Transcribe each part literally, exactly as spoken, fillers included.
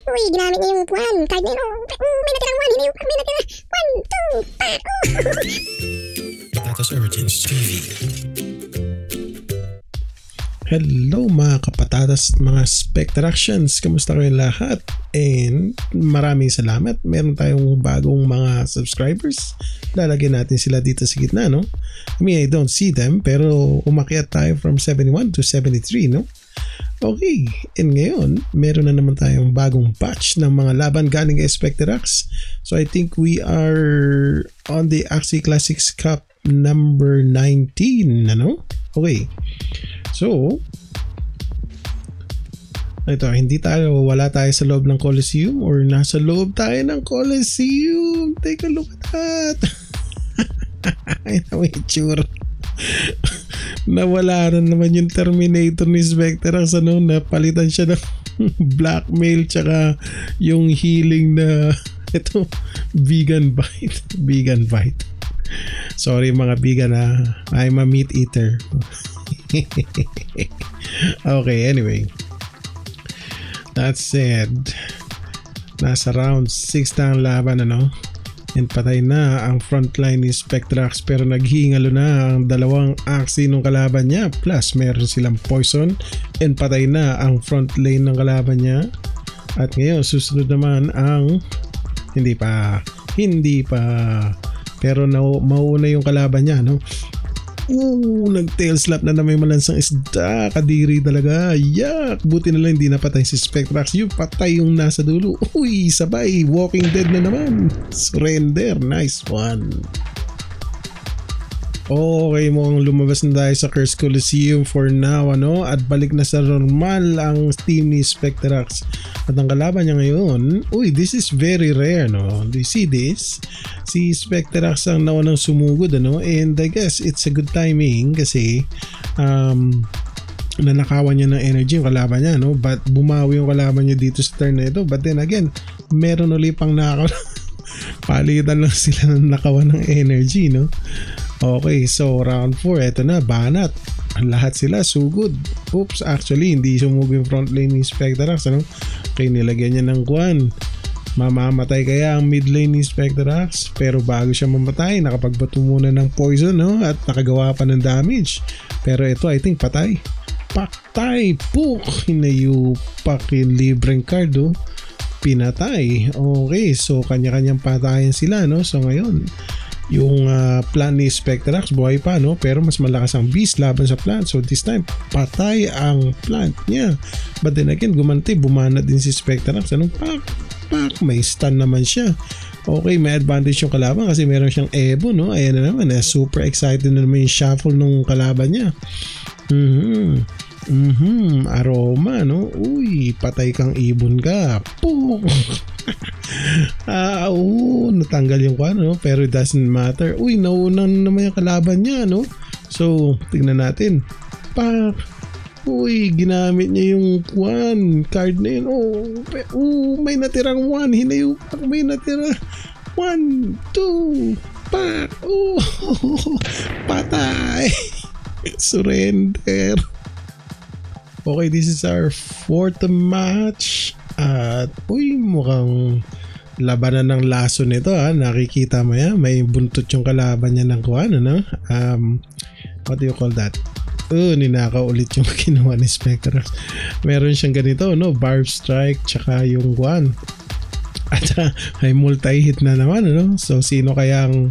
Uy, ginamit niya yung one card na yun. Oh, oh, may natirang one. Hindi yung may natira. One, two, pak. Oh. Patatas Origins T V. Hello mga kapatatas, mga Spectractions, kamusta kayo lahat? And maraming salamat, meron tayong bagong mga subscribers. Lalagyan natin sila dito sa gitna, no? I mean, I don't see them, pero umakyat tayo from seventy-one to seventy-three, no? Okay, and ngayon, meron na naman tayong bagong batch ng mga laban galing kay Spectrax. So I think we are on the Axie Classics Cup number nineteen, ano? Okay. So, ito, hindi tayo, wala tayo sa loob ng Coliseum or nasa loob tayo ng Coliseum. Take a look at that. Ay, may itsura. Nawala na naman yung Terminator ni Spectrax, ano, napalitan siya ng blackmail tsaka yung healing na, ito, vegan bite. Vegan bite. Sorry mga vegan, ha. I'm a meat eater. Okay, anyway, that said, nasa round six na ang laban, ano, and patay na ang frontline ni Spectrax, pero naghihingalo na ang dalawang Axie ng kalaban niya, plus meron silang poison, and patay na ang front lane ng kalaban niya. At ngayon susunod naman ang hindi pa hindi pa pero na, mauna yung kalaban niya, no? Ooh, nag-tail slap na na may malansang isda. Kadiri talaga. Yak! Buti na lang hindi napatay si Spectrax. Yung patay yung nasa dulo. Uy, sabay. Walking Dead na naman. Surrender. Nice one. Okay, mukhang lumabas na tayo sa Cursed Coliseum for now, ano? At balik na sa normal ang team ni Spectrax. At ang kalaban niya ngayon, uy, this is very rare, no? Do you see this? Si Spectrax ang naunang sumugod, ano? And I guess it's a good timing kasi um, nanakawan niya ng energy yung kalaban niya, no? But bumawi yung kalaban niya dito sa turn na ito. But then again, meron ulit pang nakaw. Palitan lang sila ng nakawan ng energy, no? Okay, so round four, eto na, banat. Lahat sila sugod. Oops, actually hindi sumugod yung front lane ni Spectrax, ano? Okay, nilagyan niya ng guwan. Mamamatay kaya ang mid lane ni Spectrax, pero bago siya mamatay, nakapagbato muna ng poison, no? At nakagawa pa ng damage. Pero ito, I think patay. Patay! Puk! Hinayupak yung libreng card, oh. Pinatay. Okay, so kanya-kanyang patayan sila, no? So ngayon, yung uh, plan ni Spectrax buhay pa, no? Pero mas malakas ang beast laban sa plant. So this time, patay ang plant niya. But then again, gumanti, bumana din si Spectrax. Anong pak? Pak! May stun naman siya. Okay, may advantage yung kalaban kasi meron siyang Evo, no? Ayan na naman, eh. Super excited na naman yung shuffle nung kalaban niya. Mhm. Mhm, aroma, no? Uy, patay kang ibon ka. Pum! ah, oo, natanggal yung kwan, no? Pero it doesn't matter. Uy, nauna naman yung kalaban niya, no? So, tingnan natin. Pak! Uy, ginamit niya yung kwan, card na yun. Oh, oh, may natirang one. Hinayupak, may natira. One, two, pak! Oh, patay! Surrender! Okay, this is our fourth match. At uy, mukhang labanan ng laso nito, ha. Nakikita mo yan, may buntot yung kalaban niya ng kuwan, ano? Um, what do you call that? Oh, ninakaw ulit yung kinuha ni Spectrax. Meron siyang ganito, no? Barb strike, tsaka yung kuwan. At uh, ay multi-hit na naman, ano? So, sino kayang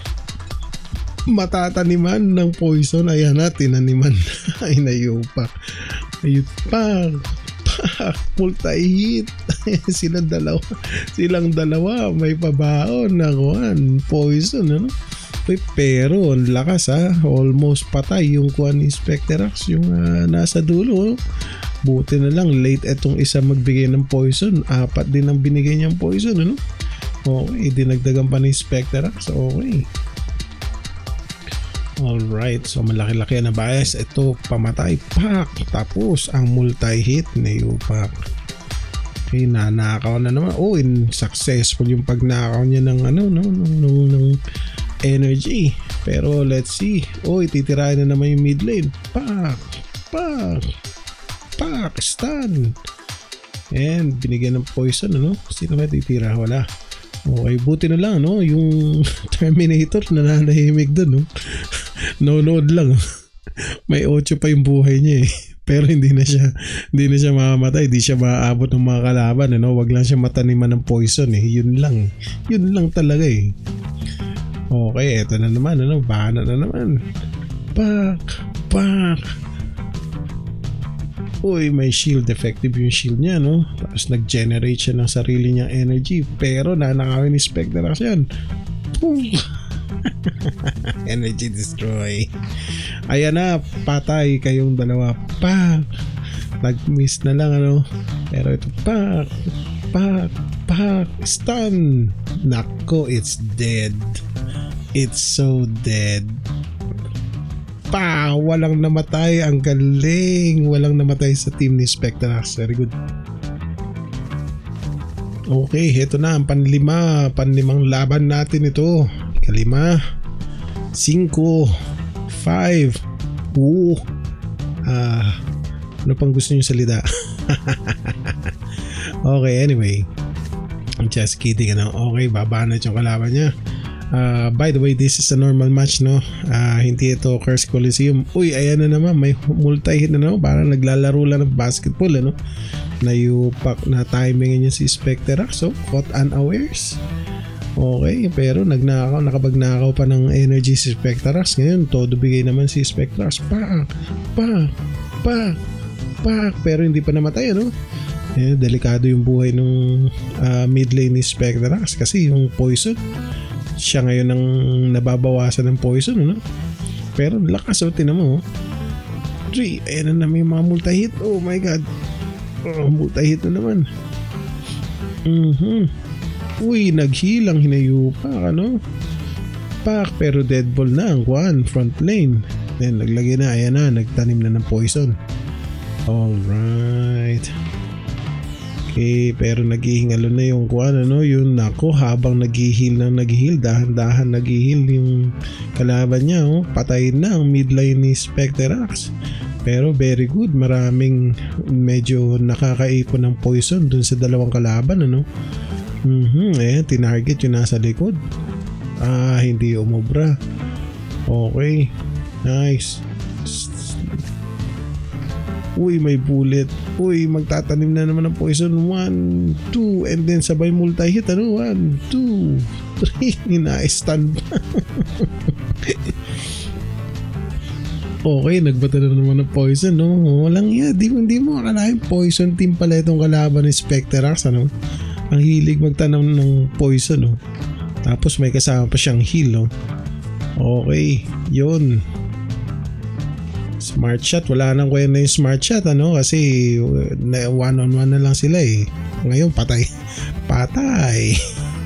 matataniman ng poison? Ayan na, tinaniman. Ay, nayupak. Ayun pa, pa, multi-hit. silang dalawa, silang dalawa may pabaon na kuhan, poison, ano? Pero ang lakas, ha, almost patay yung kuhan ni Spectrax, yung uh, nasa dulo, no? Buti na lang late etong isa magbigay ng poison, apat din ang binigay niyang poison, ano? Okay, dinagdagan pa ni Spectrax. Okay. Alright, so malaki-laki na bias. Ito, pamatay, pak! Tapos ang multi-hit na yupak. Okay, nanakaw na naman. Oh, in successful yung pagnakaw niya ng ano, no, ng, ng, ng energy. Pero let's see. Oh, ititirahin na naman yung mid lane. Pak! Pak! Pak! Stun! And binigyan ng poison, ano? Sino ba titira? Wala. Okay, buti na lang, no? Yung Terminator nananahimik dun, no? No-load lang. May ocho pa yung buhay niya eh. Pero hindi na siya hindi na siya mamamatay, hindi siya maaabot ng mga kalaban, ano? Wag lang siya mataniman ng poison eh. Yun lang. Yun lang talaga eh. Okay, eto na naman, ano? Bana na naman. Pak! Pak! Uy, may shield. Effective yung shield niya, no? Tapos nag-generate siya ng sarili niyang energy. Pero nanakawin ni Specterax yan. Boom! Energy destroy. Ayan na, patay kayong dalawa. Pak! Nag-miss na lang, ano? Pero ito, pak! Pak! Pak! Stun! Nako, it's dead. It's so dead. Pa! Walang namatay. Ang galing. Walang namatay sa team ni Specterax. Very good. Okay, heto na ang panlima. Panlimang laban natin ito. Kalima. Cinco. Five. Woo. Ah, ano pang gusto nyo salita? Okay, anyway. Just kidding, ano? Okay, babanat yung kalaban niya. Uh, by the way, this is a normal match, no? Uh, hindi ito Curse Coliseum. Uy, ayan na naman, may multi-hit na naman. Parang naglalaro lang ng basketball, ano? Nayupak na timing niya si Specterax. So, caught unawares. Okay, pero nagnakaw, nakabagnakaw pa ng energy si Specterax. Ngayon, todo bigay naman si Specterax. Pak! Pak! Pak! Pak! Pero hindi pa namatay, ano? Eh, delikado yung buhay ng uh, mid lane ni Specterax kasi yung poison. Siya ngayon ang nababawasan ng poison, ano? Pero lakas, o, tinan mo, three, ayan na naman yung mga multi-hit. Oh my god. Oh, multi-hit na naman. Mhm. Uy, naghilang hinayupak, ano? Pak, pero deadball na ang one front lane. Then naglagay na, ayan na, nagtanim na ng poison. Alright. Okay, pero naghihingalo na yung kuan, ano, yun, nako, habang naghihil ng naghihil, dahan-dahan naghihil yung kalaban niya, oh, patayin na ang midline ni Specterax. Pero very good, maraming medyo nakakaipon ng poison dun sa dalawang kalaban, ano. Mhm, eh, tinarget yung nasa likod. Ah, hindi umubra. Okay, nice. Uy, may bullet. Uy, magtatanim na naman ng poison. One, two, and then sabay multi-hit. Ano? One, two, three. Ina-stun pa. Okay, nagbata na naman ng poison, no? Walang yan. Di, di mo akalain poison team pala itong kalaban ni Specterax, ano? Ang hilig magtanam ng poison, no? Tapos may kasama pa siyang heal, no? Okay, yun. Smart shot, wala nang kwenta yung smart shot, ano, kasi one on one na lang sila eh. Ngayon patay. Patay.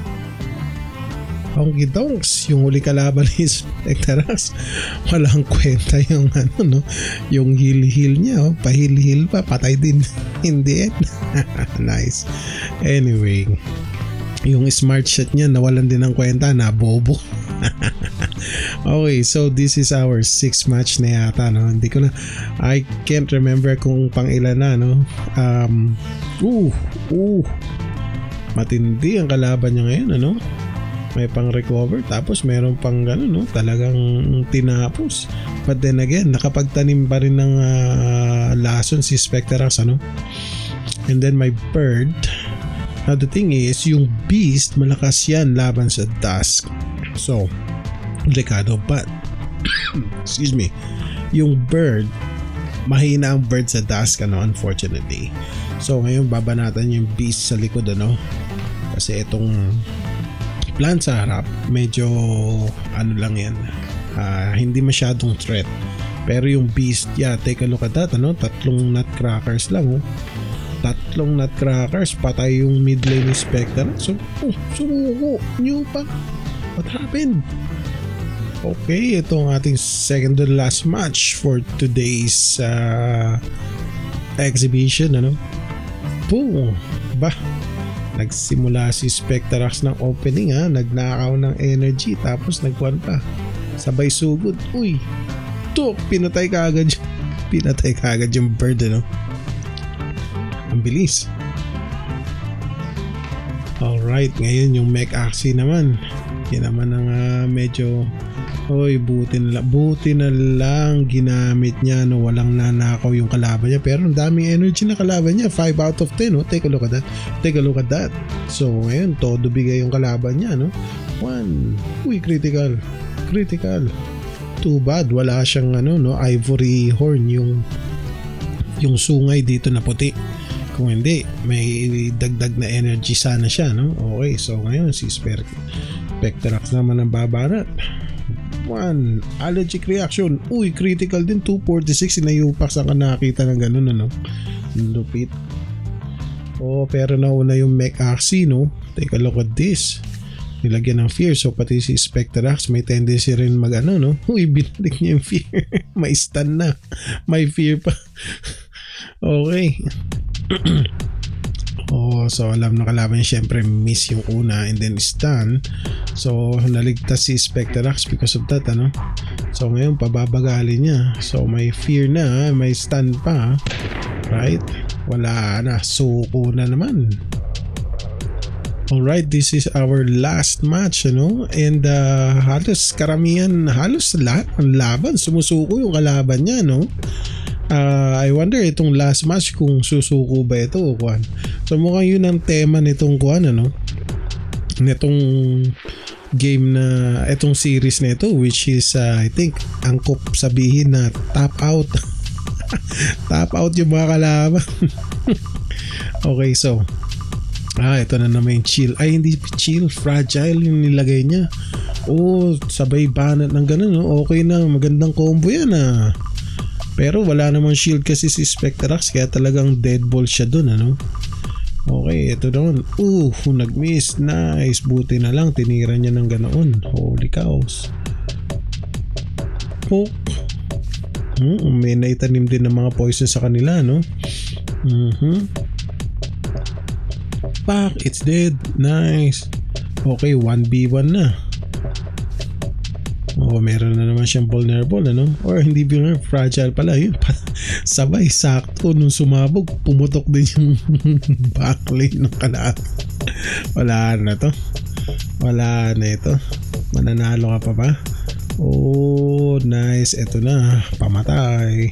Honky Donks, yung huli kalaban ni Specterax, walang kwenta yung ano, no, yung heal heal niya, oh, pa heal heal pa, patay din in the end. Nice. Anyway, yung smart shot niya nawalan din ng kwenta, na bobo. Okay, so this is our sixth match na yata, no? Hindi ko na, I can't remember kung pang ilan na, no? Um, uh, uh, matindi ang kalaban niya ngayon, ano? May pang recover, tapos meron pang gano'n, no? Talagang tinapos. But then again, nakapagtanim pa rin ng uh, lason si Specterax, ano? And then my bird. Now the thing is, yung beast, malakas yan laban sa Dusk. So, delikado, but excuse me, yung bird, mahina ang bird sa Dusk, ano, unfortunately. So ngayon babanatan yung beast sa likod, ano, kasi itong plant sa harap medyo ano lang yan, uh, hindi masyadong threat. Pero yung beast, yeah, take a look at that, ano, tatlong nutcrackers lang, oh. Tatlong nutcrackers, patay yung mid lane Spectre. So, oh, sumuko nyo pa. What happened? Okay, ito ang ating second to last match for today's uh, exhibition, ano? Boom! Ba? Nagsimula si Specterax ng opening, ha? Nagnakaw ng energy, tapos nagkuhan pa. Sabay sugod. Uy! Ito! Pinatay ka agad. Pinatay ka agad yung bird, ano? Ang bilis. Alright, ngayon yung Mech Axie naman. Yan naman ang uh, medyo oy, buti na, buti na lang ginamit niya, no? Walang nanakaw yung kalaban niya, pero ang daming energy na kalaban niya. Five out of ten, no? Take a look at that. Take a look at that. So ngayon, todo bigay yung kalaban niya, no? One. Uy, critical. Critical. Too bad, wala siyang ano, no? Ivory horn, yung yung sungay dito na puti. Kung hindi, may dagdag na energy sana siya, no? Okay, so ngayon si Spectrax naman ang babarat. One, allergic reaction. Uy, critical din. Two forty-six, inayupak sa ka nakakita ng ganun, ano? Lupit. Oh, pero nauna yung Mech Axie, no? Take a look at this. Nilagyan ng fear, so pati si Spectrax may tendency rin mag ano, no? Uy, binalik niya yung fear. May stun na. May fear pa. Okay. Oh, so alam na kalaban niya, syempre miss yung una and then stun. So naligtas si Spectrax because of that, ano? So ngayon pababagali niya. So may fear na, may stun pa. Right? Wala na, suko na naman. Alright, this is our last match, ano? And uh, halos karamihan, halos lahat ng laban sumusuko yung kalaban niya, no? Uh, I wonder itong last match kung susuko ba ito o kuhan. So mukhang yun ang tema nitong kuhan, ano? Nitong game na, itong series na ito, which is uh, I think angkop sabihin na top out. Top out yung mga kalaban. Okay, so ah, ito na naman yung chill. Ay, hindi chill, fragile yung nilagay niya. Oh, sabay banat ng ganun, no? Okay na, magandang combo yan, ah. Pero wala namang shield kasi si Spectrax, kaya talagang dead ball siya dun, ano? Okay, ito doon. Uh, nag-miss. Nice. Buti na lang, tinira niya ng ganoon. Holy cows. Oh. Hmm, may naitanim din ng mga poison sa kanila, no? Mhm. Pak, it's dead. Nice. Okay, one v one na. Oh, meron na naman siyang vulnerable, ano? Or hindi vulnerable, fragile pala. Yun, sabay, sakto nung sumabog, pumutok din yung backlane ng kalaban. Wala na to. Wala na ito. Mananalo ka pa ba? Oh, nice. Ito na. Pamatay.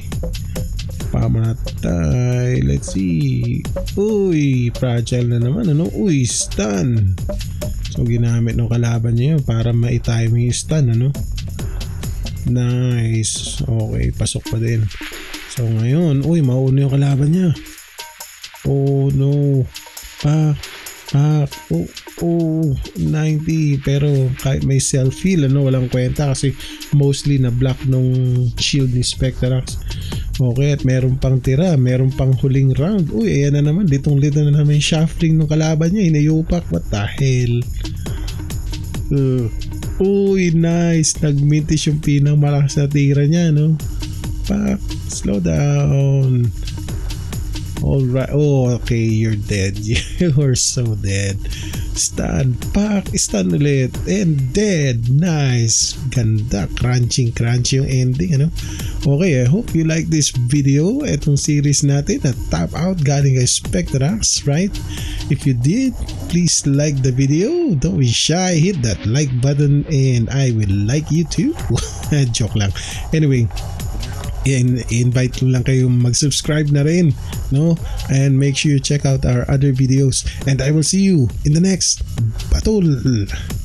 Pamatay. Let's see. Uy, fragile na naman, ano? Uy, stun. So, ginamit ng kalaban niya yun para ma-time yung stun, ano? Nice. Okay, pasok pa din. So ngayon, uy, mauna yung kalaban niya. Oh no. Pak, pak. Oh, oh, ninety. Pero kahit may self-heal, ano, walang kwenta kasi mostly na block nung shield ni Spectrax. Okay, at meron pang tira, meron pang huling round. Uy, ayan na naman, ditong lito na naman yung shuffling ng kalaban niya. Inayupak, what the hell? Uh, uy, nice. Nagmintis yung pinamalakas na tira niya, no? Pak, slow down. Alright. Oh, okay, you're dead. You're so dead. Stun. Pak, stun ulit. And dead. Nice. Ganda. Crunching, crunching yung ending, ano? Okay, I hope you like this video. Itong series natin na Top Out galing kay Spectrax, right? If you did, please like the video. Don't be shy. Hit that like button and I will like you too. Joke lang. Anyway, i-invite ko lang kayo mag-subscribe na rin, no? And make sure you check out our other videos and I will see you in the next battle.